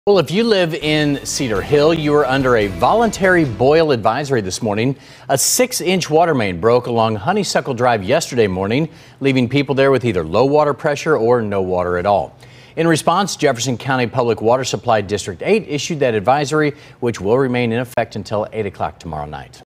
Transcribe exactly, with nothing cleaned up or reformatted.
Well, if you live in Cedar Hill, you are under a voluntary boil advisory this morning. A six-inch water main broke along Honeysuckle Drive yesterday morning, leaving people there with either low water pressure or no water at all. In response, Jefferson County Public Water Supply District eight issued that advisory, which will remain in effect until eight o'clock tomorrow night.